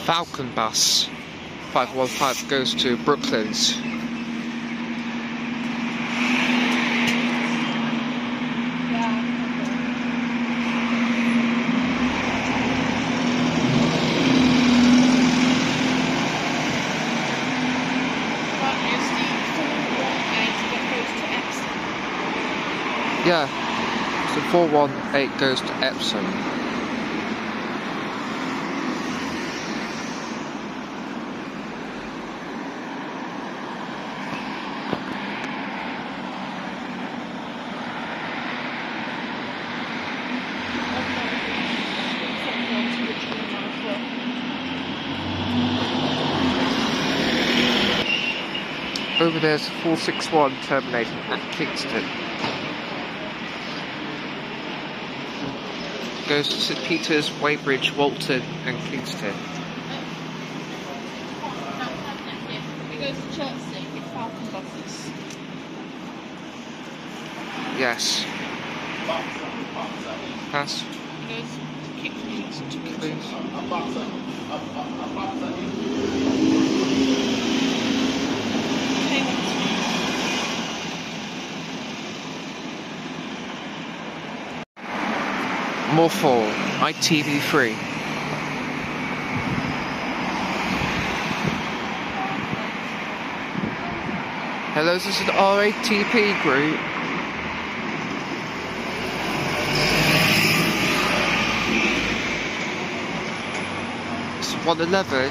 Falcon bus 515 goes to Brooklands. Yeah, so 418 goes to Epsom. Over there's 461 terminating at Kingston. Goes to St Peter's, Weybridge, Walton and Kingston. It goes to Chertsey with Falcon buses. Yes. Pass. It goes to Kingston. More for ITV3. Hello, this is an RATP group. It's 111.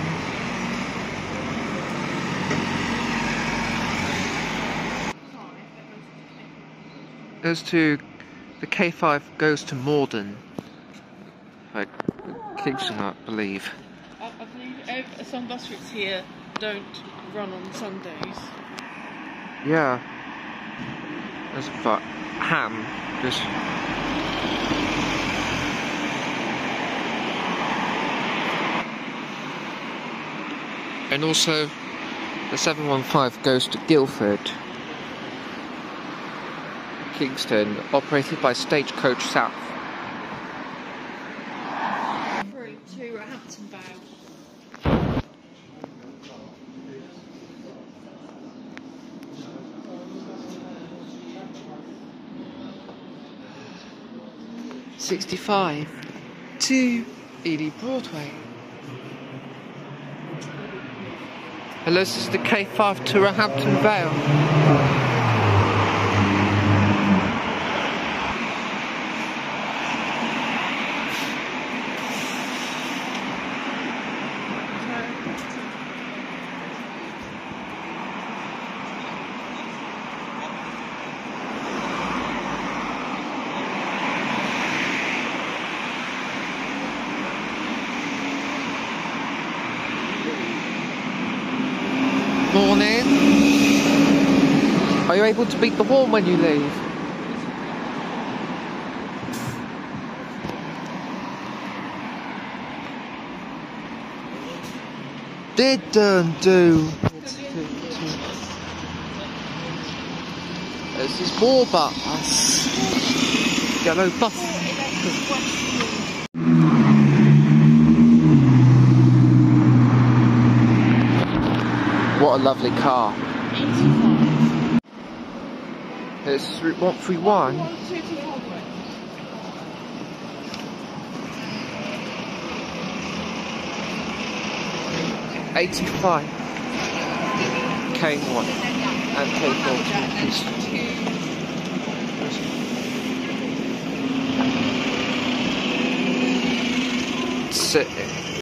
Goes to the K5 goes to Morden. Like Kingston, I believe. I believe some bus routes here don't run on Sundays. Yeah. There's but Ham. Just and also the 715 goes to Guildford. Kingston, operated by Stagecoach South. Through to Hampton Vale. '65 to Ely Broadway. Hello, this is the K5 to Hampton Vale. Morning. Are you able to beat the horn when you leave? Didn't do. This is more bus. Yellow bus. What a lovely car. 85. It's Route 131. 85. K1 and K4. Sit.